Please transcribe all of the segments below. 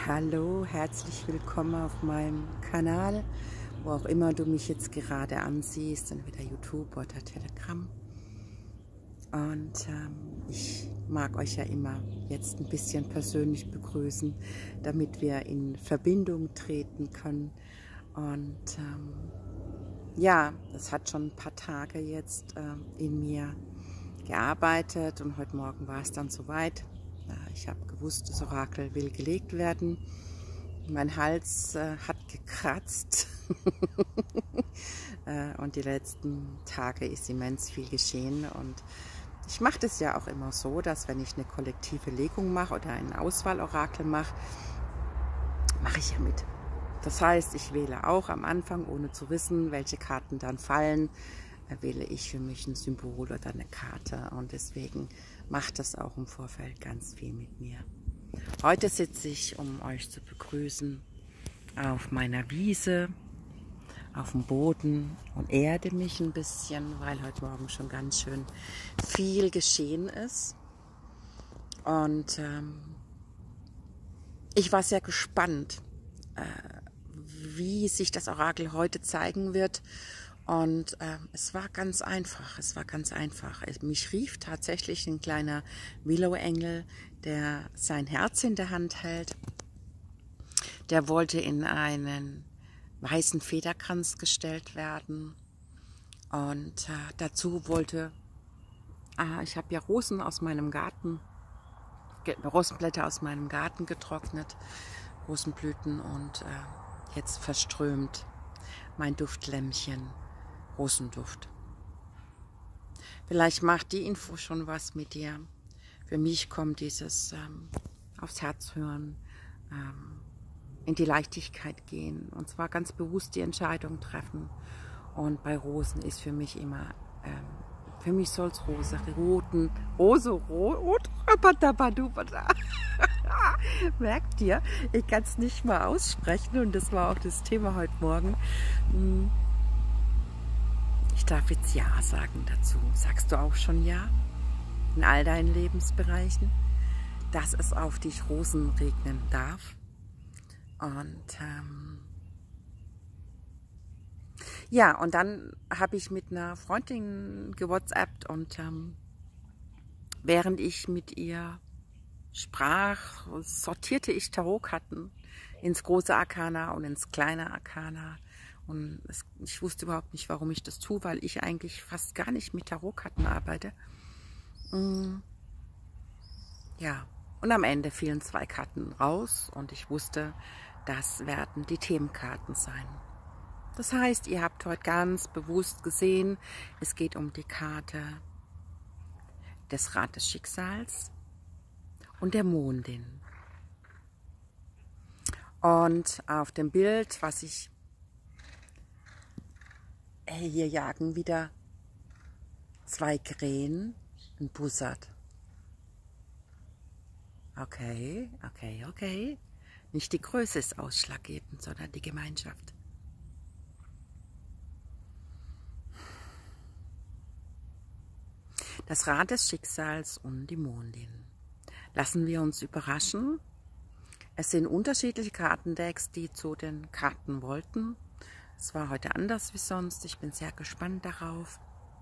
Hallo, herzlich willkommen auf meinem Kanal, wo auch immer du mich jetzt gerade ansiehst, entweder YouTube oder Telegram. Und ich mag euch ja immer jetzt ein bisschen persönlich begrüßen, damit wir in Verbindung treten können. Und ja, das hat schon ein paar Tage jetzt in mir gearbeitet und heute Morgen war es dann soweit. Ich habe gewusst, das Orakel will gelegt werden. Mein Hals hat gekratzt und die letzten Tage ist immens viel geschehen. Und ich mache das ja auch immer so, dass wenn ich eine kollektive Legung mache oder ein Auswahlorakel mache, mache ich ja mit. Das heißt, ich wähle auch am Anfang, ohne zu wissen, welche Karten dann fallen, wähle ich für mich ein Symbol oder eine Karte. Und deswegen macht das auch im Vorfeld ganz viel mit mir. Heute sitze ich, um euch zu begrüßen, auf meiner Wiese, auf dem Boden und erde mich ein bisschen, weil heute Morgen schon ganz schön viel geschehen ist. Und ich war sehr gespannt, wie sich das Orakel heute zeigen wird. Und es war ganz einfach, Mich rief tatsächlich ein kleiner Willow-Engel, der sein Herz in der Hand hält. Der wollte in einen weißen Federkranz gestellt werden. Und dazu wollte, ich habe ja Rosen aus meinem Garten, Rosenblätter aus meinem Garten getrocknet, Rosenblüten, und jetzt verströmt mein Duftlämmchen Rosenduft. Vielleicht macht die Info schon was mit dir. Für mich kommt dieses aufs Herz hören, in die Leichtigkeit gehen und zwar ganz bewusst die Entscheidung treffen. Und bei Rosen ist für mich immer, für mich soll es merkt ihr, ich kann es nicht mal aussprechen und das war auch das Thema heute Morgen. Ich darf jetzt Ja sagen dazu. Sagst du auch schon Ja? In all deinen Lebensbereichen? Dass es auf dich Rosen regnen darf? Und ja, und dann habe ich mit einer Freundin gewhatsappt und während ich mit ihr sprach, sortierte ich Tarotkarten ins große Arkana und ins kleine Arkana. Und ich wusste überhaupt nicht, warum ich das tue, weil ich eigentlich fast gar nicht mit Tarotkarten arbeite. Ja, und am Ende fielen 2 Karten raus und ich wusste, das werden die Themenkarten sein. Das heißt, ihr habt heute ganz bewusst gesehen, es geht um die Karte des Rad des Schicksals und der Mondin. Und auf dem Bild, was ich hier jagen wieder 2 Krähen, ein Bussard. Okay. Nicht die Größe ist ausschlaggebend, sondern die Gemeinschaft. Das Rad des Schicksals und die Mondin. Lassen wir uns überraschen. Es sind unterschiedliche Kartendecks, die zu den Karten wollten. Es war heute anders wie sonst. Ich bin sehr gespannt darauf.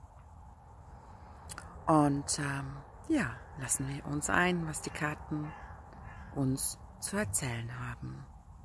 Und ja, lassen wir uns ein, was die Karten uns zu erzählen haben.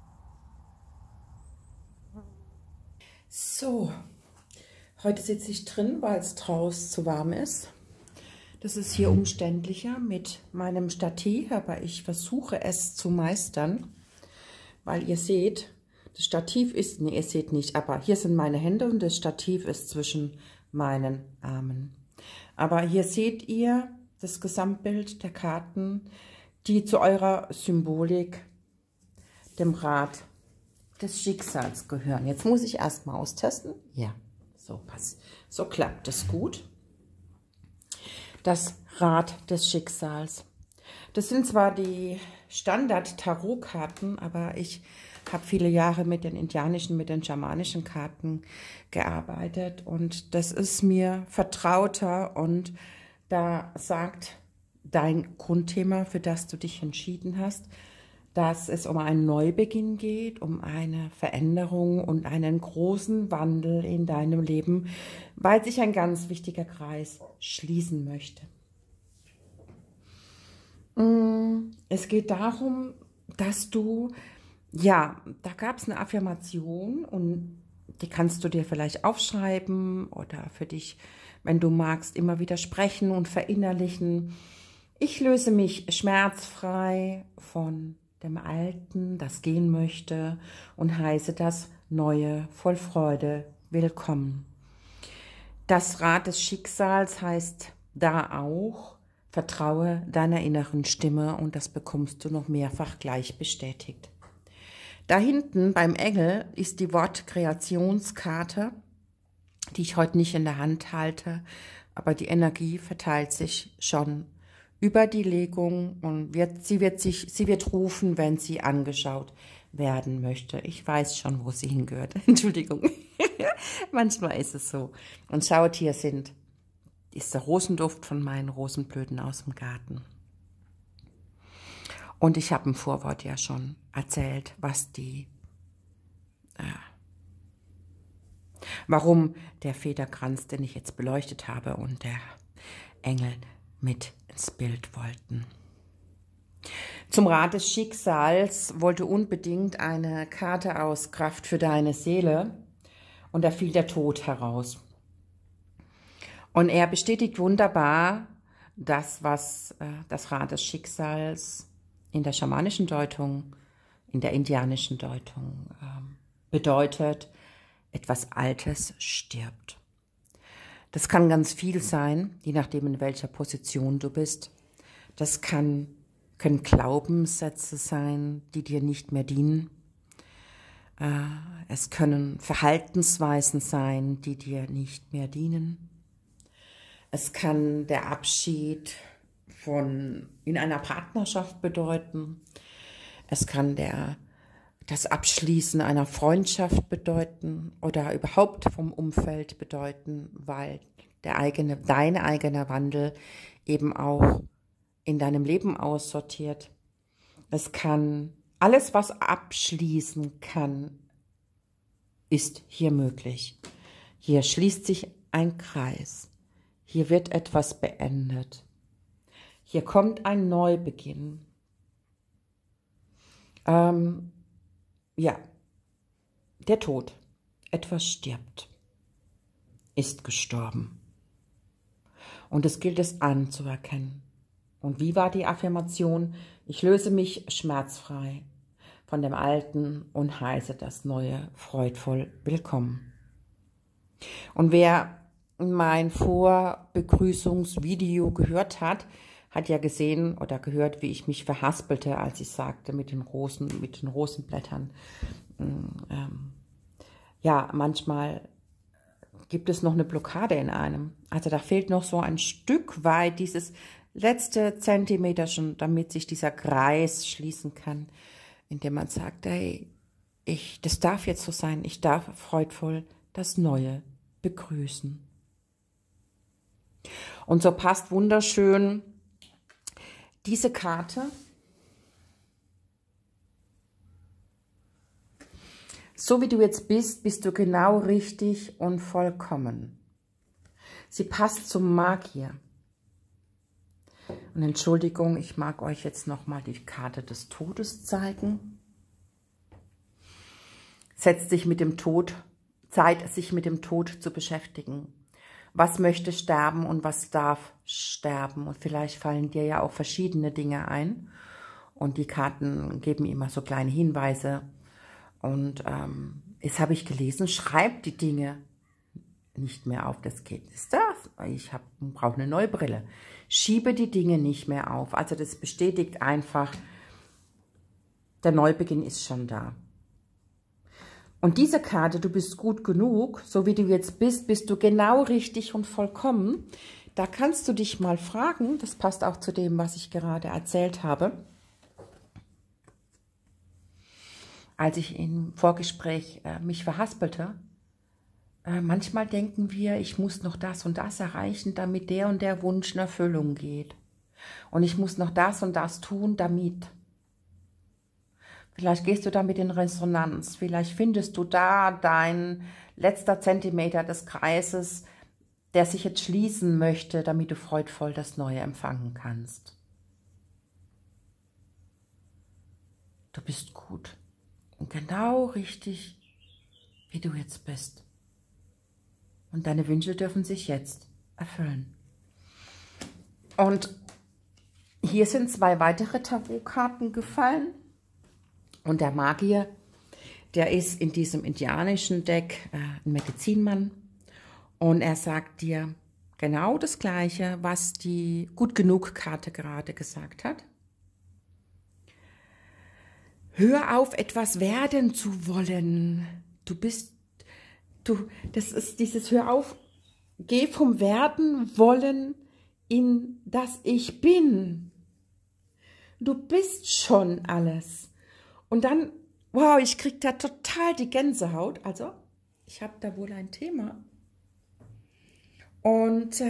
So, heute sitze ich drin, weil es draußen zu warm ist. Das ist hier umständlicher mit meinem Stativ, aber ich versuche es zu meistern, weil ihr seht, das Stativ ist, nee, ihr seht nicht, aber hier sind meine Hände und das Stativ ist zwischen meinen Armen. Aber hier seht ihr das Gesamtbild der Karten, die zu eurer Symbolik, dem Rad des Schicksals gehören. Jetzt muss ich erstmal austesten. Ja, so passt. So klappt es gut. Das Rad des Schicksals. Das sind zwar die Standard-Tarot-Karten, aber ich habe viele Jahre mit den indianischen, mit den schamanischen Karten gearbeitet und das ist mir vertrauter und da sagt dein Grundthema, für das du dich entschieden hast, dass es um einen Neubeginn geht, um eine Veränderung und einen großen Wandel in deinem Leben, weil sich ein ganz wichtiger Kreis schließen möchte. Es geht darum, dass du, ja, da gab es eine Affirmation und die kannst du dir vielleicht aufschreiben oder für dich, wenn du magst, immer wieder sprechen und verinnerlichen. Ich löse mich schmerzfrei von dem Alten, das gehen möchte, und heiße das Neue voll Freude willkommen. Das Rad des Schicksals heißt da auch, vertraue deiner inneren Stimme, und das bekommst du noch mehrfach gleich bestätigt. Da hinten beim Engel ist die Wortkreationskarte, die ich heute nicht in der Hand halte, aber die Energie verteilt sich schon über die Legung und sie wird rufen, wenn sie angeschaut werden möchte. Ich weiß schon, wo sie hingehört. Entschuldigung. Manchmal ist es so. Und schaut, hier ist der Rosenduft von meinen Rosenblüten aus dem Garten. Und ich habe im Vorwort ja schon erzählt, warum der Federkranz, den ich jetzt beleuchtet habe, und der Engel mit ins Bild wollten. Zum Rat des Schicksals wollte unbedingt eine Karte aus Kraft für deine Seele, und da fiel der Tod heraus. Und er bestätigt wunderbar das, was das Rad des Schicksals in der schamanischen Deutung, in der indianischen Deutung bedeutet: etwas Altes stirbt. Das kann ganz viel sein, je nachdem, in welcher Position du bist. Das können Glaubenssätze sein, die dir nicht mehr dienen. Es können Verhaltensweisen sein, die dir nicht mehr dienen. Es kann der Abschied in einer Partnerschaft bedeuten. Es kann das Abschließen einer Freundschaft bedeuten oder überhaupt vom Umfeld bedeuten, weil dein eigener Wandel eben auch in deinem Leben aussortiert. Es kann alles, was abschließen kann, ist hier möglich. Hier schließt sich ein Kreis. Hier wird etwas beendet. Hier kommt ein Neubeginn. Ja, der Tod. Etwas stirbt, ist gestorben. Und es gilt es anzuerkennen. Und wie war die Affirmation? Ich löse mich schmerzfrei von dem Alten und heiße das Neue freudvoll willkommen. Und wer mein Vorbegrüßungsvideo gehört hat, hat ja gesehen oder gehört, wie ich mich verhaspelte, als ich sagte mit den Rosenblättern. Ja, manchmal gibt es noch eine Blockade in einem. Also da fehlt noch so ein Stück weit dieses letzte Zentimeter schon, damit sich dieser Kreis schließen kann, indem man sagt, hey, das darf jetzt so sein, ich darf freudvoll das Neue begrüßen. Und so passt wunderschön diese Karte. So wie du jetzt bist, bist du genau richtig und vollkommen. Sie passt zum Magier. Und Entschuldigung, ich mag euch jetzt nochmal die Karte des Todes zeigen. Setzt sich mit dem Tod, Zeit, sich mit dem Tod zu beschäftigen. Was möchte sterben und was darf sterben? Und vielleicht fallen dir ja auch verschiedene Dinge ein. Und die Karten geben immer so kleine Hinweise. Und jetzt habe ich gelesen, schreib die Dinge nicht mehr auf. Das geht. Ist das? Ich brauche eine neue Brille. Schiebe die Dinge nicht mehr auf. Also das bestätigt einfach, der Neubeginn ist schon da. Und diese Karte, du bist gut genug, so wie du jetzt bist, bist du genau richtig und vollkommen. Da kannst du dich mal fragen, das passt auch zu dem, was ich gerade erzählt habe. Als ich im Vorgespräch mich verhaspelte, manchmal denken wir, ich muss noch das und das erreichen, damit der und der Wunsch in Erfüllung geht. Und ich muss noch das und das tun, damit. Vielleicht gehst du damit in Resonanz. Vielleicht findest du da dein letzter Zentimeter des Kreises, der sich jetzt schließen möchte, damit du freudvoll das Neue empfangen kannst. Du bist gut und genau richtig, wie du jetzt bist. Und deine Wünsche dürfen sich jetzt erfüllen. Und hier sind 2 weitere Tarotkarten gefallen. Und der Magier, der ist in diesem indianischen Deck ein Medizinmann. Und er sagt dir genau das Gleiche, was die Gut-Genug-Karte gerade gesagt hat. Hör auf, etwas werden zu wollen. Das ist dieses Hör auf, geh vom Werden wollen in das Ich bin. Du bist schon alles. Und dann, wow, ich krieg da total die Gänsehaut. Also, ich habe da wohl ein Thema. Und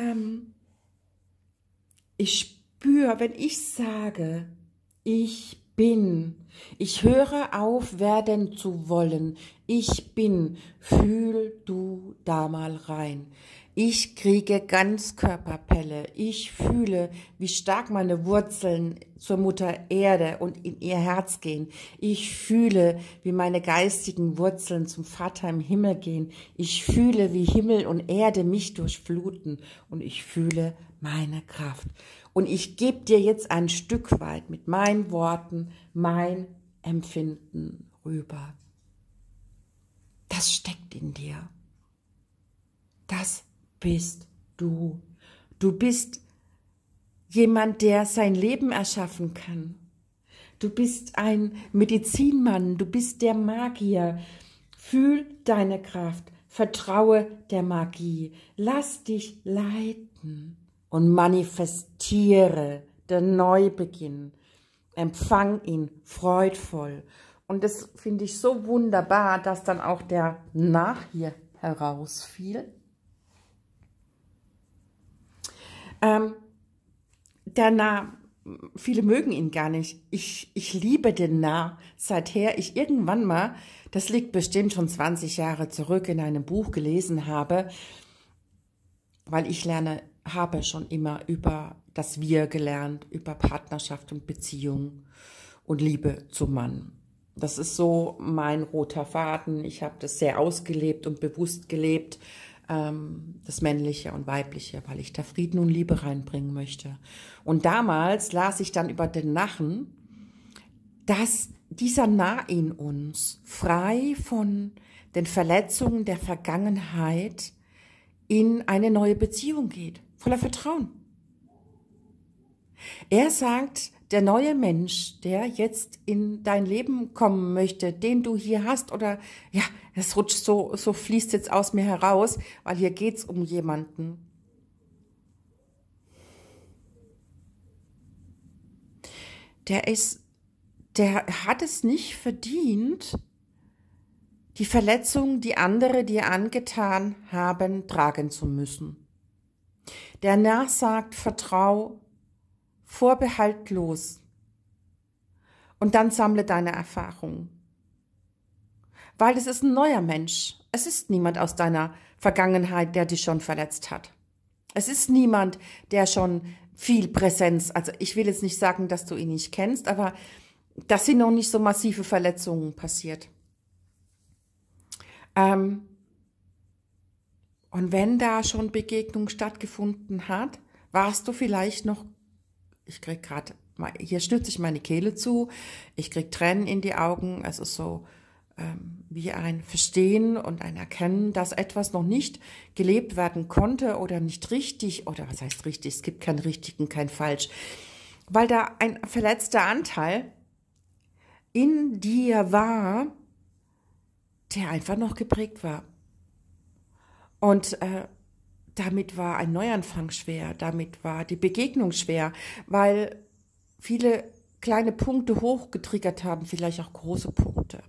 ich spüre, wenn ich sage, ich bin, ich höre auf, werden zu wollen, ich bin, fühl du da mal rein. Ich kriege Ganzkörperpelle, ich fühle, wie stark meine Wurzeln zur Mutter Erde und in ihr Herz gehen. Ich fühle, wie meine geistigen Wurzeln zum Vater im Himmel gehen. Ich fühle, wie Himmel und Erde mich durchfluten und ich fühle meine Kraft. Und ich gebe dir jetzt ein Stück weit mit meinen Worten mein Empfinden rüber. Das steckt in dir. Das bist du. Du bist jemand, der sein Leben erschaffen kann. Du bist ein Medizinmann, du bist der Magier. Fühl deine Kraft, vertraue der Magie, lass dich leiten und manifestiere den Neubeginn. Empfang ihn freudvoll. Und das finde ich so wunderbar, dass dann auch der Narr hier herausfiel. Der Narr, viele mögen ihn gar nicht. Ich liebe den Narr, seither ich irgendwann mal, das liegt bestimmt schon 20 Jahre zurück, in einem Buch gelesen habe, weil ich habe schon immer über das Wir gelernt, über Partnerschaft und Beziehung und Liebe zum Mann. Das ist so mein roter Faden. Ich habe das sehr ausgelebt und bewusst gelebt, das Männliche und Weibliche, weil ich da Frieden und Liebe reinbringen möchte. Und damals las ich dann über den Narren, dass dieser Narr in uns frei von den Verletzungen der Vergangenheit in eine neue Beziehung geht, voller Vertrauen. Er sagt, der neue Mensch, der jetzt in dein Leben kommen möchte, den du hier hast, oder ja, es rutscht so fließt jetzt aus mir heraus, weil hier geht es um jemanden. Der hat es nicht verdient, die Verletzung, die andere dir angetan haben, tragen zu müssen. Der Narr sagt, vertrau vorbehaltlos und dann sammle deine Erfahrungen. Weil es ist ein neuer Mensch. Es ist niemand aus deiner Vergangenheit, der dich schon verletzt hat. Es ist niemand, der schon viel Präsenz, also ich will jetzt nicht sagen, dass du ihn nicht kennst, aber da sind noch nicht so massive Verletzungen passiert. Und wenn da schon Begegnung stattgefunden hat, warst du vielleicht noch, ich krieg gerade, hier schnürt sich meine Kehle zu, ich krieg Tränen in die Augen, es ist so wie ein Verstehen und ein Erkennen, dass etwas noch nicht gelebt werden konnte oder nicht richtig, oder was heißt richtig, es gibt kein richtig und kein falsch, weil da ein verletzter Anteil in dir war, der einfach noch geprägt war. Und damit war ein Neuanfang schwer, damit war die Begegnung schwer, weil viele kleine Punkte hochgetriggert haben, vielleicht auch große Punkte.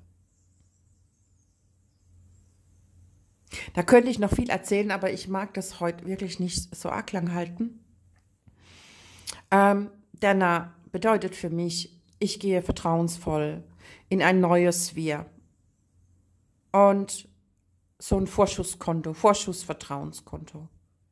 Da könnte ich noch viel erzählen, aber ich mag das heute wirklich nicht so arg lang halten. Der Narr bedeutet für mich, ich gehe vertrauensvoll in ein neues Wir. Und so ein Vorschusskonto, Vorschussvertrauenskonto.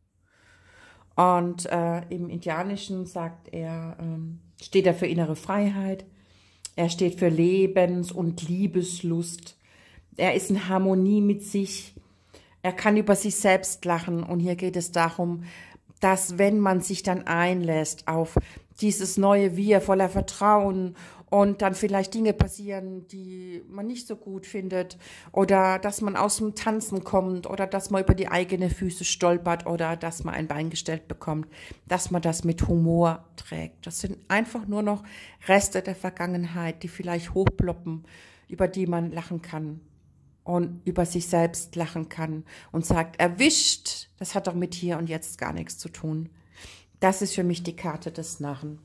Und im Indianischen sagt er, steht er für innere Freiheit. Er steht für Lebens- und Liebeslust. Er ist in Harmonie mit sich. Er kann über sich selbst lachen. Und hier geht es darum, dass wenn man sich dann einlässt auf dieses neue Wir voller Vertrauen und dann vielleicht Dinge passieren, die man nicht so gut findet oder dass man aus dem Tanzen kommt oder dass man über die eigenen Füße stolpert oder dass man ein Bein gestellt bekommt, dass man das mit Humor trägt. Das sind einfach nur noch Reste der Vergangenheit, die vielleicht hochploppen, über die man lachen kann und über sich selbst lachen kann und sagt, erwischt, das hat doch mit hier und jetzt gar nichts zu tun. Das ist für mich die Karte des Narren.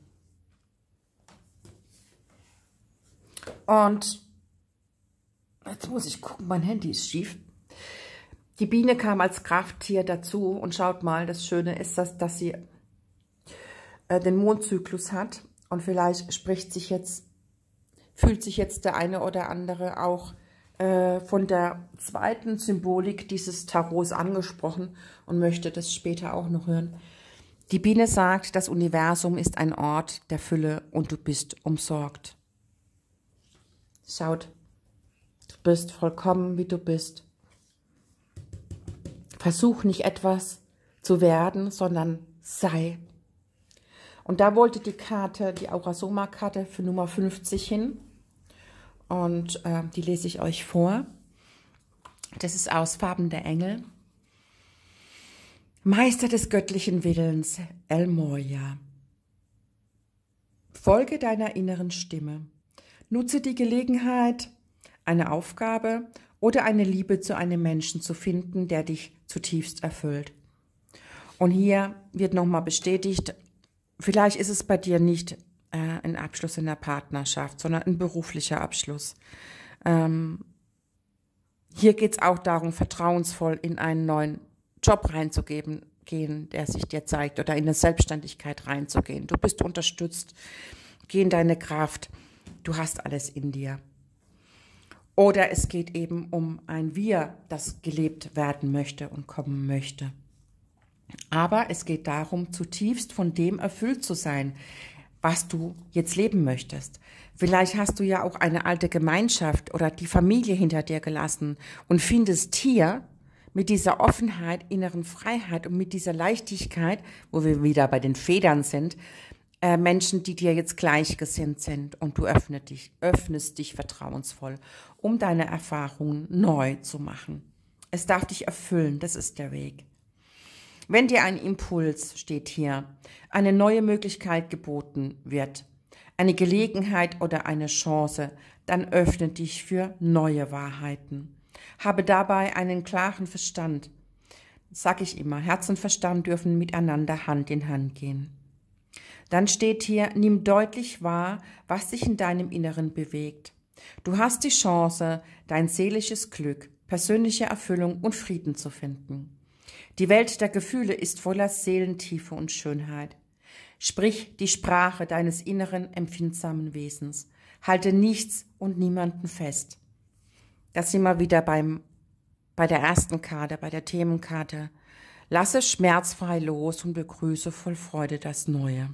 Und jetzt muss ich gucken, mein Handy ist schief. Die Biene kam als Krafttier dazu und schaut mal, das Schöne ist, dass sie den Mondzyklus hat und vielleicht fühlt sich jetzt der eine oder andere auch von der zweiten Symbolik dieses Tarots angesprochen und möchte das später auch noch hören. Die Biene sagt, das Universum ist ein Ort der Fülle und du bist umsorgt. Schaut, du bist vollkommen, wie du bist. Versuch nicht etwas zu werden, sondern sei. Und da wollte die Karte, die Aura-Soma-Karte für Nummer 50 hin. Und die lese ich euch vor. Das ist aus Farben der Engel. Meister des göttlichen Willens, El Morya. Folge deiner inneren Stimme. Nutze die Gelegenheit, eine Aufgabe oder eine Liebe zu einem Menschen zu finden, der dich zutiefst erfüllt. Und hier wird nochmal bestätigt, vielleicht ist es bei dir nicht ein Abschluss in der Partnerschaft, sondern ein beruflicher Abschluss. Hier geht es auch darum, vertrauensvoll in einen neuen Job reinzugehen, der sich dir zeigt, oder in eine Selbstständigkeit reinzugehen. Du bist unterstützt, geh in deine Kraft, du hast alles in dir. Oder es geht eben um ein Wir, das gelebt werden möchte und kommen möchte. Aber es geht darum, zutiefst von dem erfüllt zu sein, was du jetzt leben möchtest. Vielleicht hast du ja auch eine alte Gemeinschaft oder die Familie hinter dir gelassen und findest hier mit dieser Offenheit, inneren Freiheit und mit dieser Leichtigkeit, wo wir wieder bei den Federn sind, Menschen, die dir jetzt gleichgesinnt sind, und du öffnest dich vertrauensvoll, um deine Erfahrungen neu zu machen. Es darf dich erfüllen, das ist der Weg. Wenn dir ein Impuls, steht hier, eine neue Möglichkeit geboten wird, eine Gelegenheit oder eine Chance, dann öffne dich für neue Wahrheiten. Habe dabei einen klaren Verstand. Das sage ich immer, Herz und Verstand dürfen miteinander Hand in Hand gehen. Dann steht hier, nimm deutlich wahr, was dich in deinem Inneren bewegt. Du hast die Chance, dein seelisches Glück, persönliche Erfüllung und Frieden zu finden. Die Welt der Gefühle ist voller Seelentiefe und Schönheit. Sprich die Sprache deines inneren, empfindsamen Wesens. Halte nichts und niemanden fest. Das sind wir wieder bei der ersten Karte, bei der Themenkarte. Lasse schmerzfrei los und begrüße voll Freude das Neue.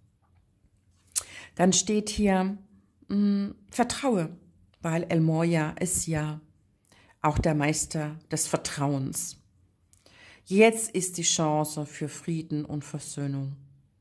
Dann steht hier, vertraue, weil El Morya ist ja auch der Meister des Vertrauens. Jetzt ist die Chance für Frieden und Versöhnung.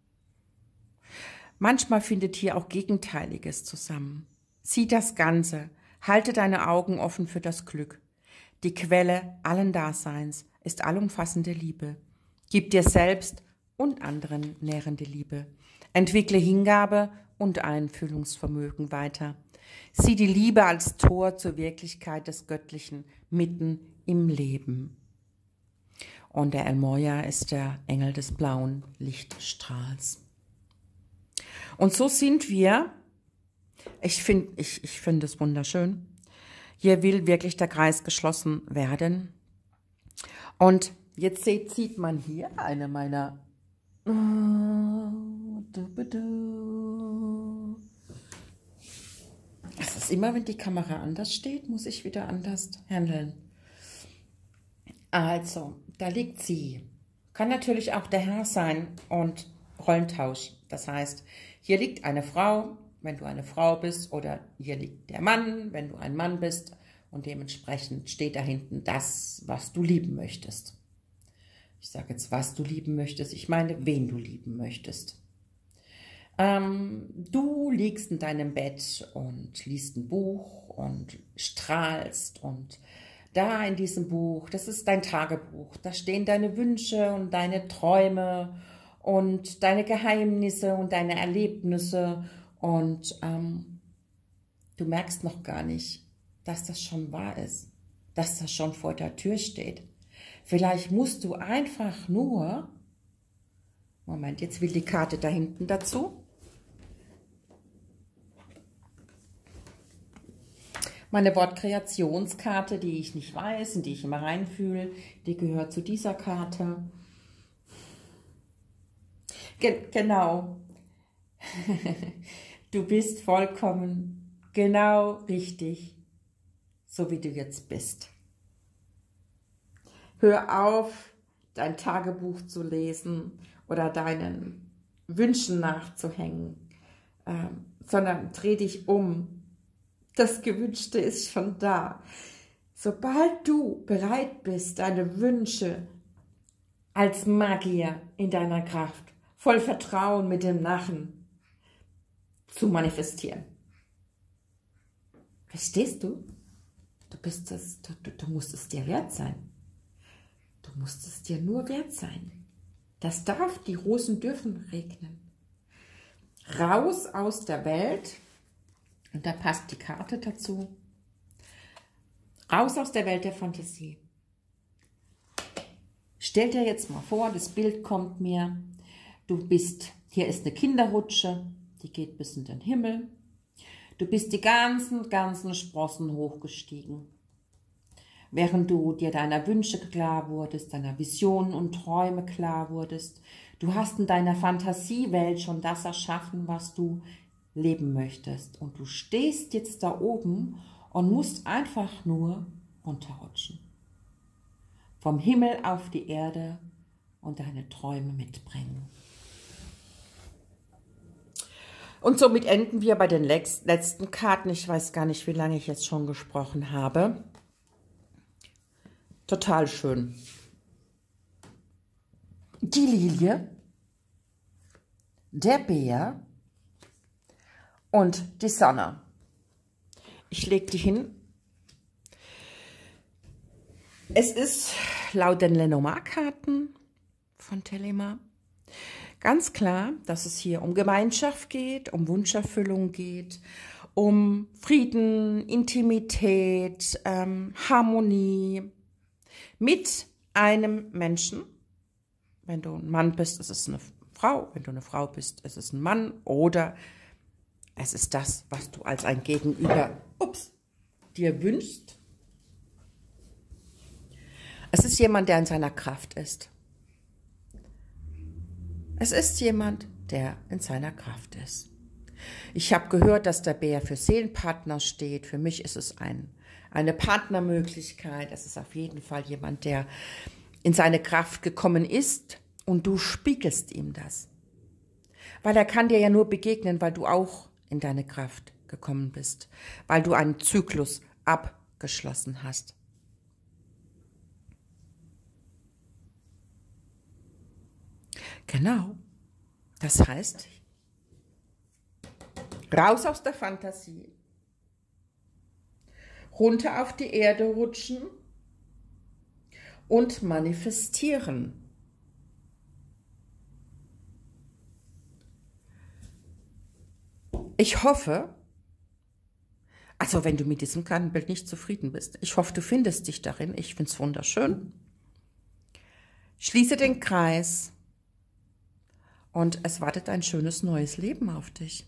Manchmal findet hier auch Gegenteiliges zusammen. Sieh das Ganze, halte deine Augen offen für das Glück. Die Quelle allen Daseins ist allumfassende Liebe. Gib dir selbst und anderen nährende Liebe. Entwickle Hingabe und Einfühlungsvermögen weiter. Sieh die Liebe als Tor zur Wirklichkeit des Göttlichen mitten im Leben. Und der El Morya ist der Engel des blauen Lichtstrahls. Und so sind wir, ich finde es wunderschön, hier will wirklich der Kreis geschlossen werden. Und jetzt sieht man hier eine meiner, es ist Jetzt immer, wenn die Kamera anders steht, muss ich wieder anders handeln. Also, da liegt sie. Kann natürlich auch der Herr sein und Rollentausch. Das heißt, hier liegt eine Frau, wenn du eine Frau bist, oder hier liegt der Mann, wenn du ein Mann bist. Und dementsprechend steht da hinten das, was du lieben möchtest. Ich sage jetzt, was du lieben möchtest. Ich meine, wen du lieben möchtest. Du liegst in deinem Bett und liest ein Buch und strahlst. Und da in diesem Buch, das ist dein Tagebuch. Da stehen deine Wünsche und deine Träume und deine Geheimnisse und deine Erlebnisse. Und du merkst noch gar nicht, dass das schon wahr ist, dass das schon vor der Tür steht. Vielleicht musst du einfach nur, Moment, jetzt will die Karte da hinten dazu. Meine Wortkreationskarte, die ich nicht weiß, in die ich immer reinfühle, die gehört zu dieser Karte. Genau. Du bist vollkommen genau richtig, so wie du jetzt bist. Hör auf, dein Tagebuch zu lesen oder deinen Wünschen nachzuhängen, sondern dreh dich um. Das Gewünschte ist schon da. Sobald du bereit bist, deine Wünsche als Magier in deiner Kraft, voll Vertrauen mit dem Narren zu manifestieren. Verstehst du? Du musst es dir wert sein. Du musst es dir nur wert sein. Das darf, die Rosen dürfen regnen. Raus aus der Welt. Und da passt die Karte dazu. Raus aus der Welt der Fantasie. Stell dir jetzt mal vor, das Bild kommt mir. Du bist, hier ist eine Kinderrutsche, die geht bis in den Himmel. Du bist die ganzen Sprossen hochgestiegen. Während du dir deiner Wünsche klar wurdest, deiner Visionen und Träume klar wurdest. Du hast in deiner Fantasiewelt schon das erschaffen, was du leben möchtest. Und du stehst jetzt da oben und musst einfach nur runterrutschen. Vom Himmel auf die Erde und deine Träume mitbringen. Und somit enden wir bei den letzten Karten. Ich weiß gar nicht, wie lange ich jetzt schon gesprochen habe. Total schön. Die Lilie, der Bär und die Sonne. Ich lege die hin. Es ist laut den Lenormand-Karten von Telema ganz klar, dass es hier um Gemeinschaft geht, um Wunscherfüllung geht, um Frieden, Intimität, Harmonie mit einem Menschen. Wenn du ein Mann bist, ist es eine Frau. Wenn du eine Frau bist, ist es ein Mann. Oder es ist das, was du als ein Gegenüber dir wünschst. Es ist jemand, der in seiner Kraft ist. Es ist jemand, der in seiner Kraft ist. Ich habe gehört, dass der Bär für Seelenpartner steht. Für mich ist es eine Partnermöglichkeit. Es ist auf jeden Fall jemand, der in seine Kraft gekommen ist und du spiegelst ihm das. Weil er kann dir ja nur begegnen, weil du auch in deine Kraft gekommen bist, weil du einen Zyklus abgeschlossen hast. Genau. Das heißt, raus aus der Fantasie, runter auf die Erde rutschen und manifestieren. Ich hoffe, also wenn du mit diesem Kartenbild nicht zufrieden bist, ich hoffe, du findest dich darin. Ich finde es wunderschön. Schließe den Kreis und es wartet ein schönes neues Leben auf dich.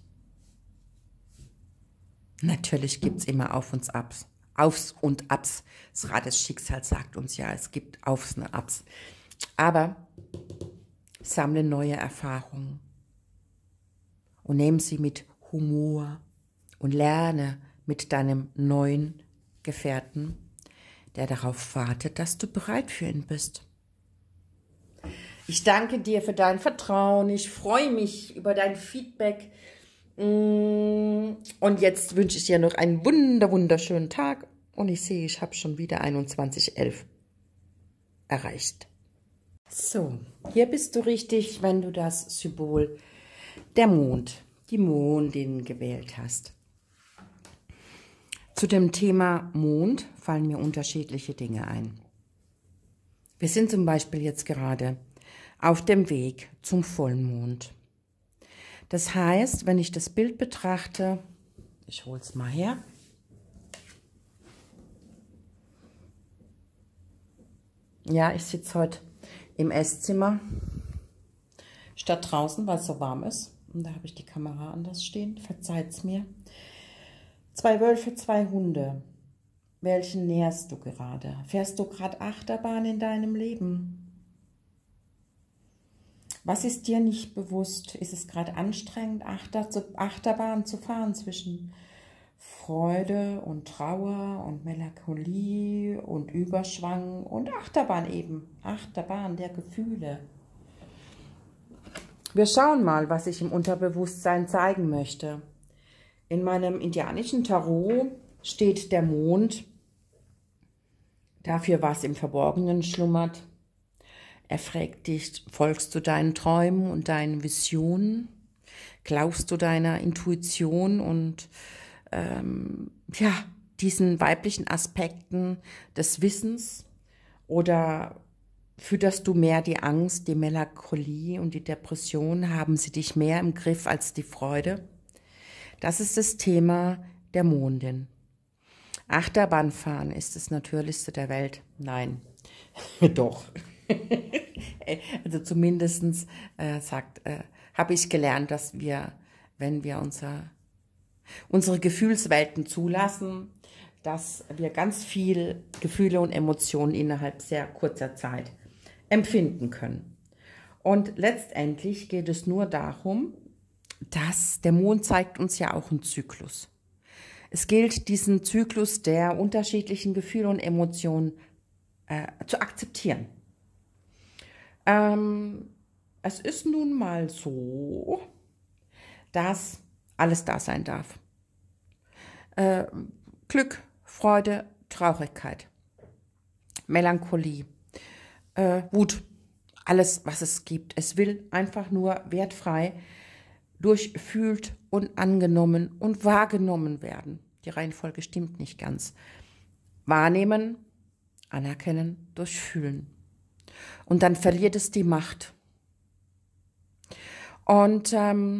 Natürlich gibt es immer Auf und Abs. Aufs und Abs. Das Rad des Schicksals sagt uns ja, es gibt Aufs und Abs. Aber sammle neue Erfahrungen und nehme sie mit Humor und lerne mit deinem neuen Gefährten, der darauf wartet, dass du bereit für ihn bist. Ich danke dir für dein Vertrauen. Ich freue mich über dein Feedback. Und jetzt wünsche ich dir noch einen wunderschönen Tag. Und ich sehe, ich habe schon wieder 21:11 erreicht. So, hier bist du richtig, wenn du das Symbol der Mond, die Mondin gewählt hast. Zu dem Thema Mond fallen mir unterschiedliche Dinge ein. Wir sind zum Beispiel jetzt gerade auf dem Weg zum Vollmond. Das heißt, wenn ich das Bild betrachte, ich hole es mal her. Ja, ich sitze heute im Esszimmer statt draußen, weil es so warm ist. Und da habe ich die Kamera anders stehen. Verzeiht's mir. 2 Wölfe, 2 Hunde. Welchen nährst du gerade? Fährst du gerade Achterbahn in deinem Leben? Was ist dir nicht bewusst? Ist es gerade anstrengend, Achterbahn zu fahren zwischen Freude und Trauer und Melancholie und Überschwang und Achterbahn eben. Achterbahn der Gefühle. Wir schauen mal, was ich im Unterbewusstsein zeigen möchte. In meinem indianischen Tarot steht der Mond dafür, was im Verborgenen schlummert. Er fragt dich, folgst du deinen Träumen und deinen Visionen? Glaubst du deiner Intuition und diesen weiblichen Aspekten des Wissens? Oder fütterst du mehr die Angst, die Melancholie und die Depression? Haben sie dich mehr im Griff als die Freude? Das ist das Thema der Mondin. Achterbahnfahren ist das Natürlichste der Welt. Nein, doch. Also zumindest habe ich gelernt, dass wir, wenn wir unsere Gefühlswelten zulassen, dass wir ganz viel Gefühle und Emotionen innerhalb sehr kurzer Zeit empfinden können. Und letztendlich geht es nur darum, dass der Mond zeigt uns ja auch einen Zyklus. Es gilt, diesen Zyklus der unterschiedlichen Gefühle und Emotionen zu akzeptieren. Es ist nun mal so, dass alles da sein darf. Glück, Freude, Traurigkeit, Melancholie, Wut, alles, was es gibt. Es will einfach nur wertfrei durchfühlt und angenommen und wahrgenommen werden. Die Reihenfolge stimmt nicht ganz. Wahrnehmen, anerkennen, durchfühlen. Und dann verliert es die Macht. Und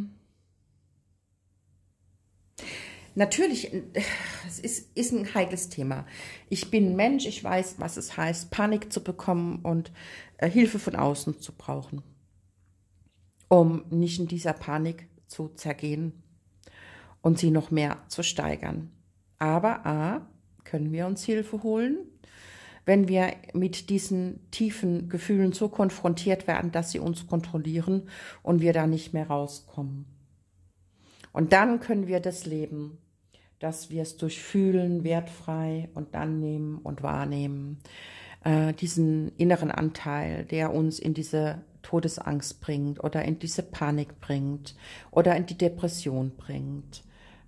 natürlich, es ist ein heikles Thema. Ich bin Mensch, ich weiß, was es heißt, Panik zu bekommen und Hilfe von außen zu brauchen, um nicht in dieser Panik zu zergehen und sie noch mehr zu steigern. Aber A, können wir uns Hilfe holen, wenn wir mit diesen tiefen Gefühlen so konfrontiert werden, dass sie uns kontrollieren und wir da nicht mehr rauskommen. Und dann können wir das leben, dass wir es durchfühlen, wertfrei und annehmen und wahrnehmen. Diesen inneren Anteil, der uns in diese Todesangst bringt oder in diese Panik bringt oder in die Depression bringt.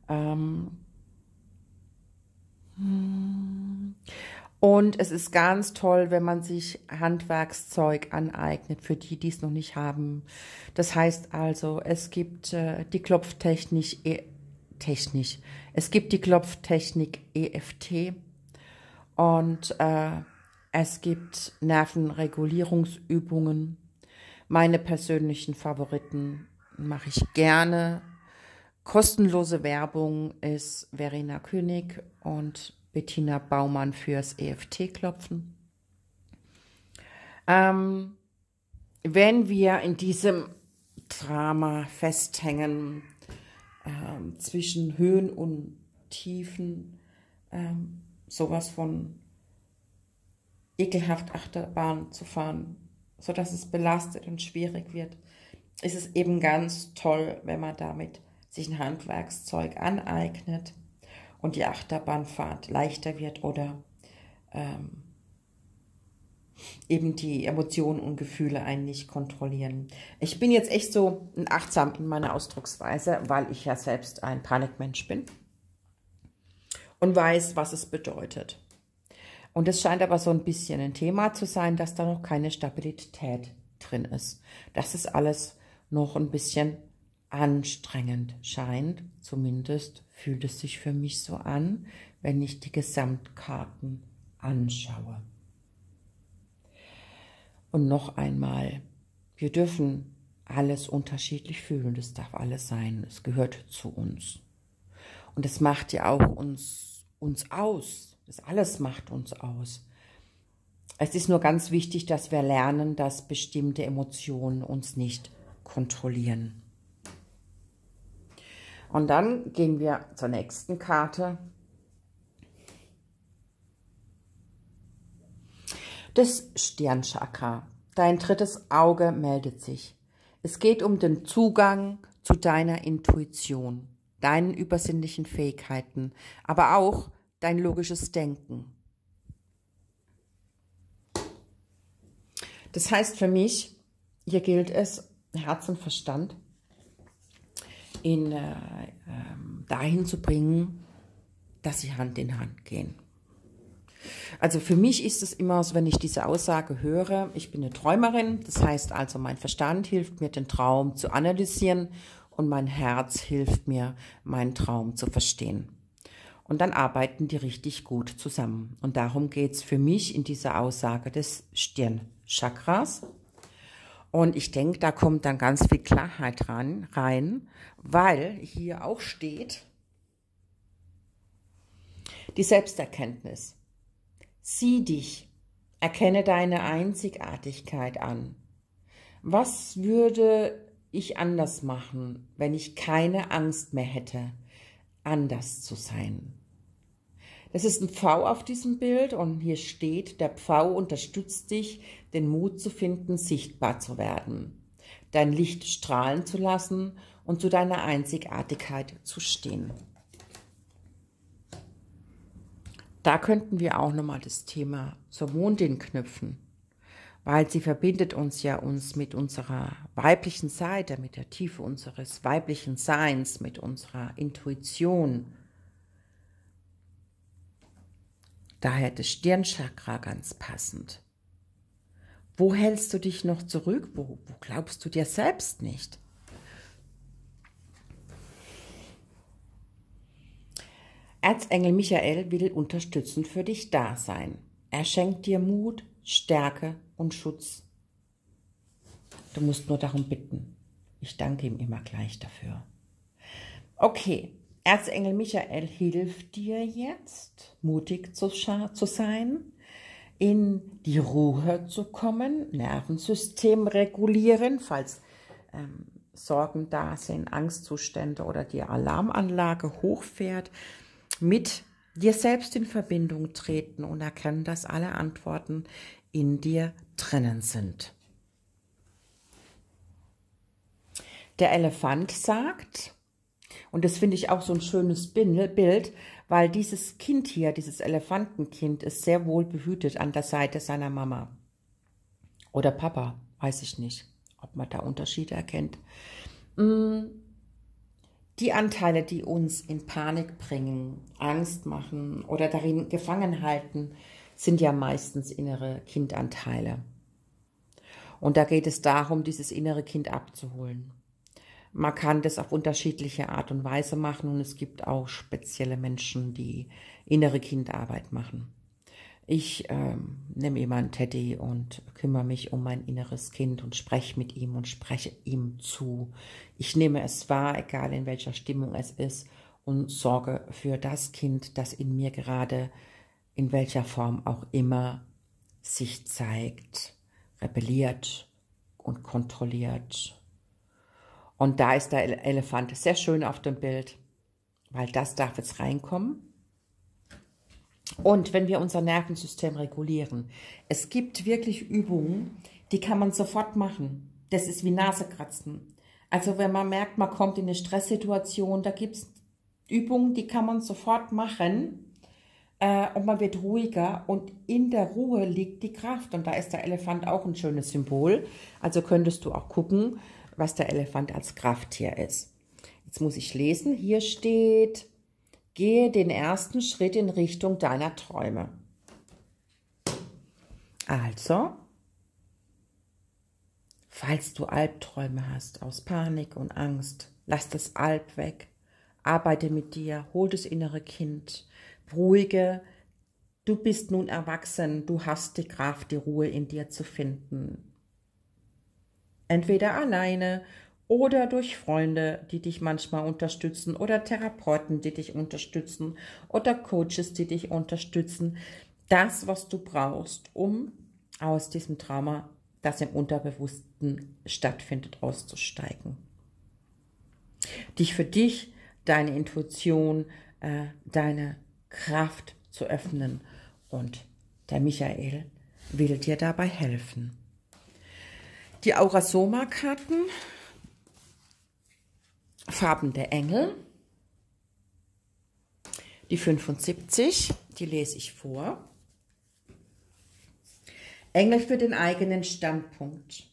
Und es ist ganz toll, wenn man sich Handwerkszeug aneignet, für die, die es noch nicht haben. Das heißt also, es gibt die Klopftechnik Es gibt die Klopftechnik EFT und es gibt Nervenregulierungsübungen. Meine persönlichen Favoriten mache ich gerne. Kostenlose Werbung ist Verena König und Bettina Baumann fürs EFT-Klopfen. Wenn wir in diesem Drama festhängen, zwischen Höhen und Tiefen, sowas von ekelhaft Achterbahn zu fahren, sodass es belastet und schwierig wird, ist es eben ganz toll, wenn man damit sich ein Handwerkszeug aneignet und die Achterbahnfahrt leichter wird oder eben die Emotionen und Gefühle einen nicht kontrollieren. Ich bin jetzt echt so achtsam in meiner Ausdrucksweise, weil ich ja selbst ein Panikmensch bin und weiß, was es bedeutet. Und es scheint aber so ein bisschen ein Thema zu sein, dass da noch keine Stabilität drin ist. Dass es alles noch ein bisschen anstrengend scheint. Zumindest fühlt es sich für mich so an, wenn ich die Gesamtkarten anschaue. Und noch einmal, wir dürfen alles unterschiedlich fühlen. Das darf alles sein. Es gehört zu uns. Und das macht ja auch uns aus. Das alles macht uns aus. Es ist nur ganz wichtig, dass wir lernen, dass bestimmte Emotionen uns nicht kontrollieren. Und dann gehen wir zur nächsten Karte. Das Stirnchakra. Dein drittes Auge meldet sich. Es geht um den Zugang zu deiner Intuition, deinen übersinnlichen Fähigkeiten, aber auch dein logisches Denken. Das heißt für mich, hier gilt es, Herz und Verstand dahin zu bringen, dass sie Hand in Hand gehen. Also für mich ist es immer so, wenn ich diese Aussage höre, ich bin eine Träumerin, das heißt also, mein Verstand hilft mir, den Traum zu analysieren und mein Herz hilft mir, meinen Traum zu verstehen. Und dann arbeiten die richtig gut zusammen. Und darum geht es für mich in dieser Aussage des Stirnchakras. Und ich denke, da kommt dann ganz viel Klarheit rein, weil hier auch steht, die Selbsterkenntnis. Sieh dich, erkenne deine Einzigartigkeit an. Was würde ich anders machen, wenn ich keine Angst mehr hätte, anders zu sein? Das ist ein Pfau auf diesem Bild und hier steht, der Pfau unterstützt dich, den Mut zu finden, sichtbar zu werden, dein Licht strahlen zu lassen und zu deiner Einzigartigkeit zu stehen. Da könnten wir auch nochmal das Thema zur Mondin knüpfen, weil sie verbindet uns ja mit unserer weiblichen Seite, mit der Tiefe unseres weiblichen Seins, mit unserer Intuition. Daher das Stirnchakra ganz passend. Wo hältst du dich noch zurück? Wo glaubst du dir selbst nicht? Erzengel Michael will unterstützend für dich da sein. Er schenkt dir Mut, Stärke und Schutz. Du musst nur darum bitten. Ich danke ihm immer gleich dafür. Okay, Erzengel Michael hilft dir jetzt, mutig zu sein, in die Ruhe zu kommen, Nervensystem regulieren, falls Sorgen da sind, Angstzustände oder die Alarmanlage hochfährt, mit dir selbst in Verbindung treten und erkennen, dass alle Antworten in dir drinnen sind. Der Elefant sagt, und das finde ich auch so ein schönes Bild, weil dieses Kind hier, dieses Elefantenkind, ist sehr wohl behütet an der Seite seiner Mama. Oder Papa, weiß ich nicht, ob man da Unterschiede erkennt. Die Anteile, die uns in Panik bringen, Angst machen oder darin gefangen halten, sind ja meistens innere Kindanteile. Und da geht es darum, dieses innere Kind abzuholen. Man kann das auf unterschiedliche Art und Weise machen und es gibt auch spezielle Menschen, die innere Kindarbeit machen. Ich nehme immer einen Teddy und kümmere mich um mein inneres Kind und spreche mit ihm und spreche ihm zu. Ich nehme es wahr, egal in welcher Stimmung es ist, und sorge für das Kind, das in mir gerade, in welcher Form auch immer, sich zeigt, rebelliert und kontrolliert. Und da ist der Elefant sehr schön auf dem Bild, weil das darf jetzt reinkommen. Und wenn wir unser Nervensystem regulieren, es gibt wirklich Übungen, die kann man sofort machen. Das ist wie Nasekratzen. Also wenn man merkt, man kommt in eine Stresssituation, da gibt es Übung, die kann man sofort machen und man wird ruhiger und in der Ruhe liegt die Kraft und da ist der Elefant auch ein schönes Symbol. Also könntest du auch gucken, was der Elefant als Krafttier ist. Jetzt muss ich lesen, hier steht, gehe den ersten Schritt in Richtung deiner Träume. Also, falls du Albträume hast aus Panik und Angst, lass das Alb weg. Arbeite mit dir, hol das innere Kind, beruhige. Du bist nun erwachsen, du hast die Kraft, die Ruhe in dir zu finden. Entweder alleine oder durch Freunde, die dich manchmal unterstützen oder Therapeuten, die dich unterstützen oder Coaches, die dich unterstützen. Das, was du brauchst, um aus diesem Trauma, das im Unterbewussten stattfindet, auszusteigen. Dich für dich, deine Intuition, deine Kraft zu öffnen. Und der Michael will dir dabei helfen. Die Aura-Soma-Karten, Farben der Engel, die 75, die lese ich vor. Engel für den eigenen Standpunkt.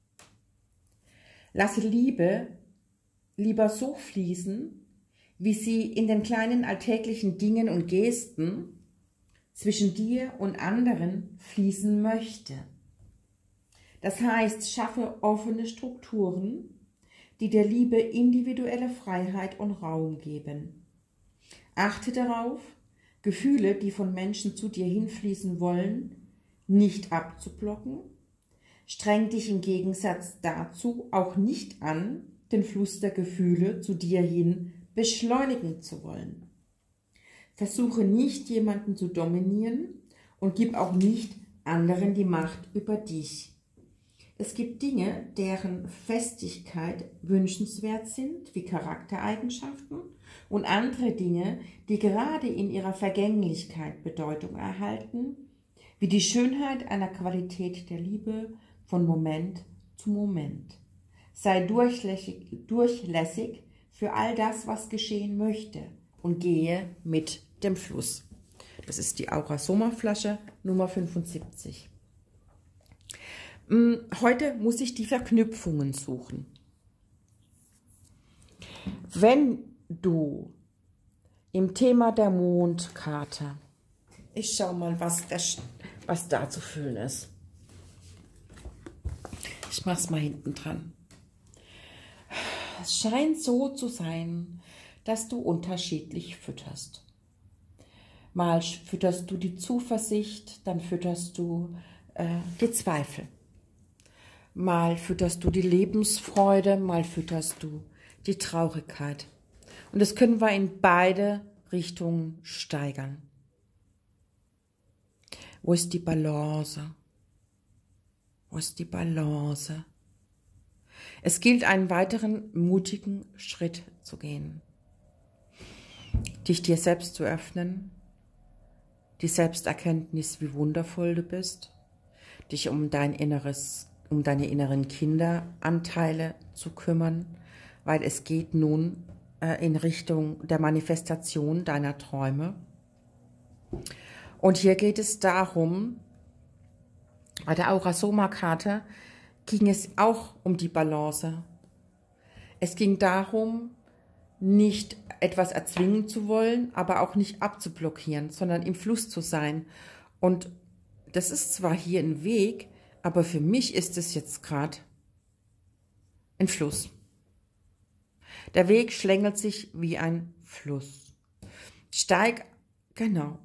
Lasse Liebe lieber so fließen, wie sie in den kleinen alltäglichen Dingen und Gesten zwischen dir und anderen fließen möchte. Das heißt, schaffe offene Strukturen, die der Liebe individuelle Freiheit und Raum geben. Achte darauf, Gefühle, die von Menschen zu dir hinfließen wollen, nicht abzublocken. Streng dich im Gegensatz dazu auch nicht an, den Fluss der Gefühle zu dir hin beschleunigen zu wollen. Versuche nicht, jemanden zu dominieren und gib auch nicht anderen die Macht über dich. Es gibt Dinge, deren Festigkeit wünschenswert sind, wie Charaktereigenschaften, und andere Dinge, die gerade in ihrer Vergänglichkeit Bedeutung erhalten, wie die Schönheit einer Qualität der Liebe von Moment zu Moment. Sei durchlässig für all das, was geschehen möchte, und gehe mit dem Fluss. Das ist die Aura-Soma-Flasche Nummer 75. Heute muss ich die Verknüpfungen suchen. Wenn du im Thema der Mondkarte, ich schau mal, was da zu fühlen ist. Ich mache es mal hinten dran. Es scheint so zu sein, dass du unterschiedlich fütterst. Mal fütterst du die Zuversicht, dann fütterst du die Zweifel. Mal fütterst du die Lebensfreude, mal fütterst du die Traurigkeit. Und das können wir in beide Richtungen steigern. Wo ist die Balance? Wo ist die Balance? Es gilt, einen weiteren mutigen Schritt zu gehen. Dich dir selbst zu öffnen, die Selbsterkenntnis, wie wundervoll du bist, dich um deine inneren Kinderanteile zu kümmern, weil es geht nun in Richtung der Manifestation deiner Träume. Und hier geht es darum, bei der Aura-Soma-Karte ging es auch um die Balance. Es ging darum, nicht etwas erzwingen zu wollen, aber auch nicht abzublockieren, sondern im Fluss zu sein. Und das ist zwar hier ein Weg, aber für mich ist es jetzt gerade ein Fluss. Der Weg schlängelt sich wie ein Fluss. Genau.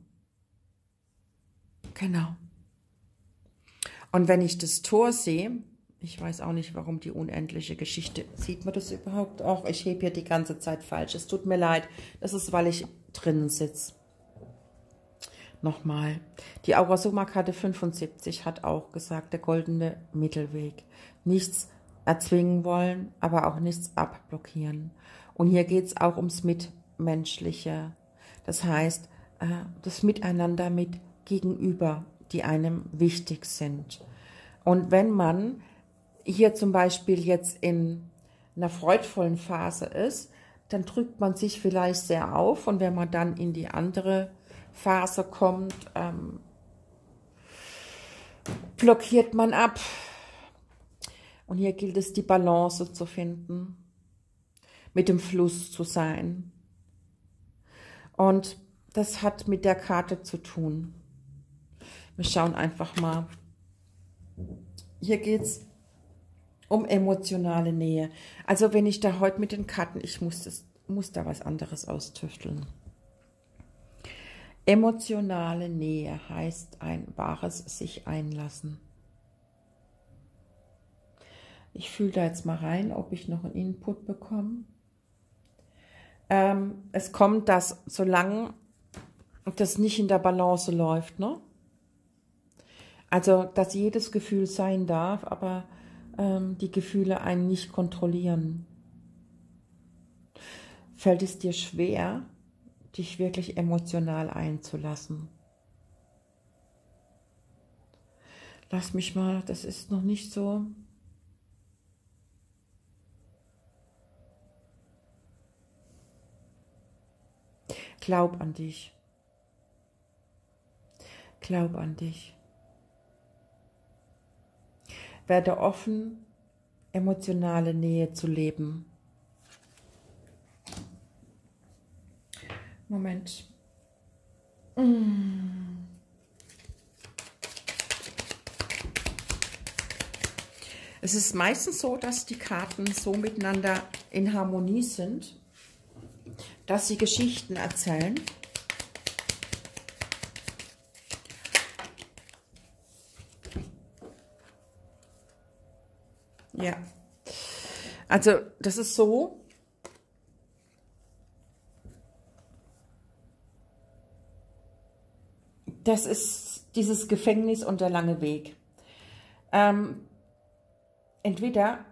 Und wenn ich das Tor sehe, ich weiß auch nicht, warum die unendliche Geschichte, sieht man das überhaupt auch? Ich hebe hier die ganze Zeit falsch, es tut mir leid, das ist, weil ich drinnen sitze. Nochmal, die Aura-Soma-Karte 75 hat auch gesagt, der goldene Mittelweg. Nichts erzwingen wollen, aber auch nichts abblockieren. Und hier geht es auch ums Mitmenschliche. Das heißt, das Miteinander mit Gegenüber, die einem wichtig sind. Und wenn man hier zum Beispiel jetzt in einer freudvollen Phase ist, dann drückt man sich vielleicht sehr auf und wenn man dann in die andere Phase kommt, blockiert man ab. Und hier gilt es, die Balance zu finden, mit dem Fluss zu sein. Und das hat mit der Karte zu tun. Wir schauen einfach mal. Hier geht es um emotionale Nähe. Also wenn ich da heute mit den Karten, ich muss da was anderes austüfteln. Emotionale Nähe heißt ein wahres sich einlassen. Ich fühle da jetzt mal rein, ob ich noch einen Input bekomme. Es kommt, dass solange das nicht in der Balance läuft, ne? Also, dass jedes Gefühl sein darf, aber die Gefühle einen nicht kontrollieren. Fällt es dir schwer, dich wirklich emotional einzulassen? Lass mich mal, das ist noch nicht so. Glaub an dich. Glaub an dich. Werde offen, emotionale Nähe zu leben. Moment. Es ist meistens so, dass die Karten so miteinander in Harmonie sind, dass sie Geschichten erzählen. Ja, also das ist so, das ist dieses Gefängnis und der lange Weg. Entweder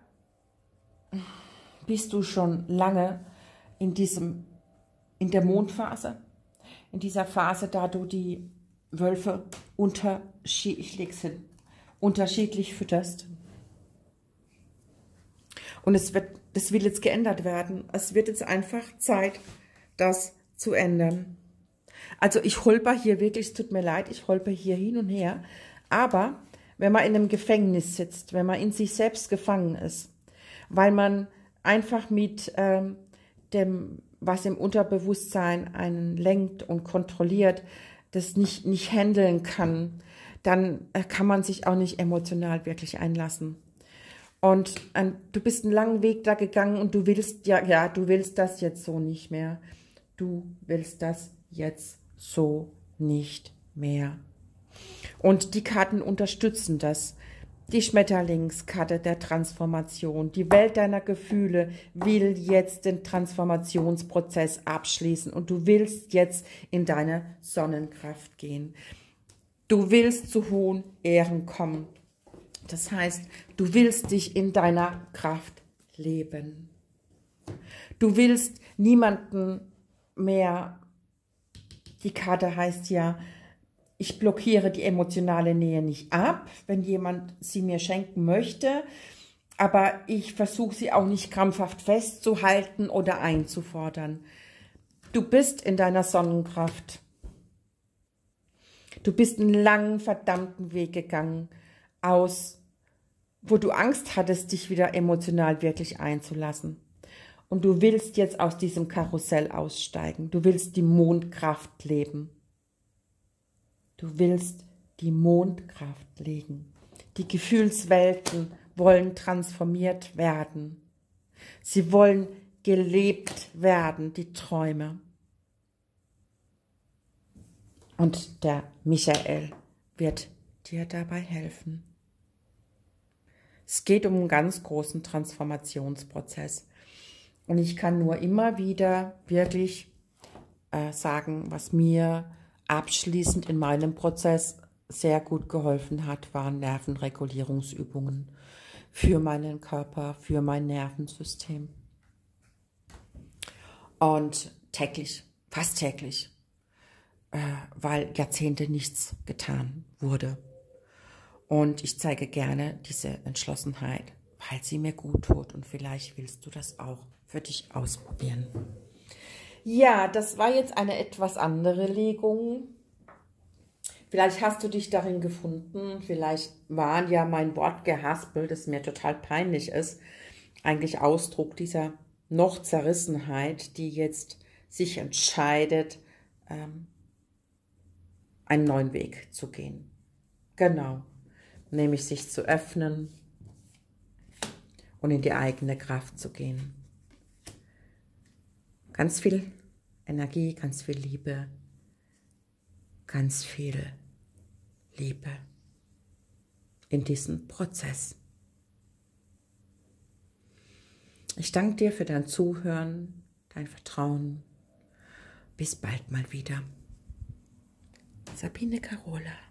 bist du schon lange in der Mondphase, in dieser Phase, da du die Wölfe unterschiedlich fütterst. Und das will jetzt geändert werden. Es wird jetzt einfach Zeit, das zu ändern. Also ich holper hier wirklich, es tut mir leid, ich holper hier hin und her. Aber wenn man in einem Gefängnis sitzt, wenn man in sich selbst gefangen ist, weil man einfach mit dem, was im Unterbewusstsein einen lenkt und kontrolliert, das nicht handeln kann, dann kann man sich auch nicht emotional wirklich einlassen. Und du bist einen langen Weg da gegangen und du willst, du willst das jetzt so nicht mehr. Du willst das jetzt so nicht mehr. Und die Karten unterstützen das. Die Schmetterlingskarte der Transformation, die Welt deiner Gefühle will jetzt den Transformationsprozess abschließen und du willst jetzt in deine Sonnenkraft gehen. Du willst zu hohen Ehren kommen. Das heißt, du willst dich in deiner Kraft leben. Du willst niemanden mehr, die Karte heißt ja, ich blockiere die emotionale Nähe nicht ab, wenn jemand sie mir schenken möchte, aber ich versuche sie auch nicht krampfhaft festzuhalten oder einzufordern. Du bist in deiner Sonnenkraft. Du bist einen langen, verdammten Weg gegangen, wo du Angst hattest, dich wieder emotional wirklich einzulassen. Und du willst jetzt aus diesem Karussell aussteigen. Du willst die Mondkraft leben. Du willst die Mondkraft legen. Die Gefühlswelten wollen transformiert werden. Sie wollen gelebt werden, die Träume. Und der Michael wird dir dabei helfen. Es geht um einen ganz großen Transformationsprozess. Und ich kann nur immer wieder wirklich sagen, was mir abschließend in meinem Prozess sehr gut geholfen hat, waren Nervenregulierungsübungen für meinen Körper, für mein Nervensystem. Und täglich, fast täglich, weil Jahrzehnte nichts getan wurde. Und ich zeige gerne diese Entschlossenheit, weil sie mir gut tut und vielleicht willst du das auch für dich ausprobieren. Ja, das war jetzt eine etwas andere Legung. Vielleicht hast du dich darin gefunden, vielleicht war ja mein Wortgehaspel, das mir total peinlich ist, eigentlich Ausdruck dieser noch Zerrissenheit, die jetzt sich entscheidet, einen neuen Weg zu gehen. Genau, nämlich sich zu öffnen und in die eigene Kraft zu gehen. Ganz viel Energie, ganz viel Liebe, ganz viel Liebe in diesem Prozess. Ich danke dir für dein Zuhören, dein Vertrauen. Bis bald mal wieder. Sabine Carola.